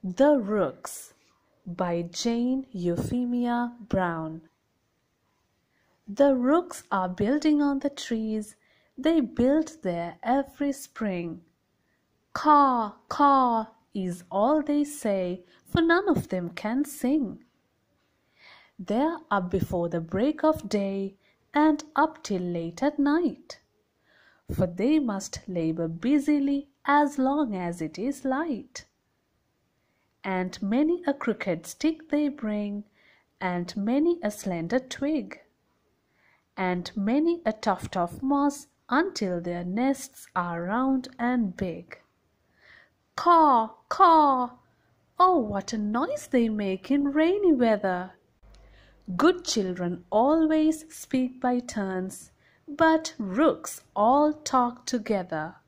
The Rooks by Jane Euphemia Brown. The rooks are building on the trees, they build there every spring. Caw, caw is all they say, for none of them can sing. They're up before the break of day and up till late at night, for they must labor busily as long as it is light. And many a crooked stick they bring, and many a slender twig, and many a tuft of moss, until their nests are round and big. Caw, caw! Oh, what a noise they make in rainy weather! Good children always speak by turns, but rooks all talk together.